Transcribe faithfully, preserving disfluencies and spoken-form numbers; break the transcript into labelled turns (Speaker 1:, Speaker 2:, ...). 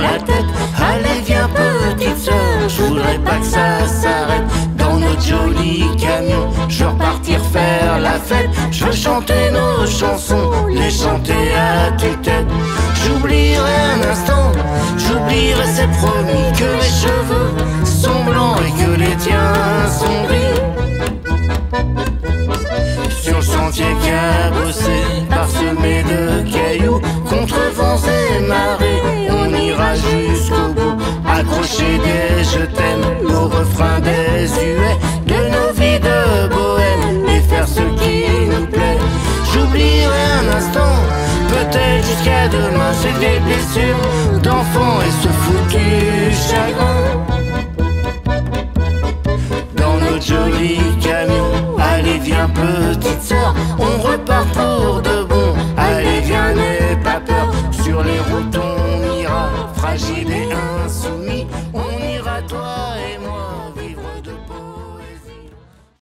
Speaker 1: la tête. Allez viens petite sœur, je voudrais pas que ça s'arrête. Dans notre joli camion, je veux repartir faire la fête. Je veux chanter nos chansons, les chanter à tue-tête. J'oublierai un instant, j'oublierai, c'est promis, que mes cheveux sont blancs et que les tiens sont gris. Sur le sentier cabossé, parsemé de cailloux, contre vents et marées, on ira jusqu'au bout. Accrocher des je t'aime au refrain désuet de nos vies de bohème et faire ce qui nous plaît. J'oublierai un instant, peut-être jusqu'à demain, c'est des blessures d'enfants et ce foutu chagrin. Dans notre joli camion, allez viens petite sœur, on repart pour de bon. Allez viens, n'aie pas peur, sur les routes on ira, fragile et insoumis, on ira toi et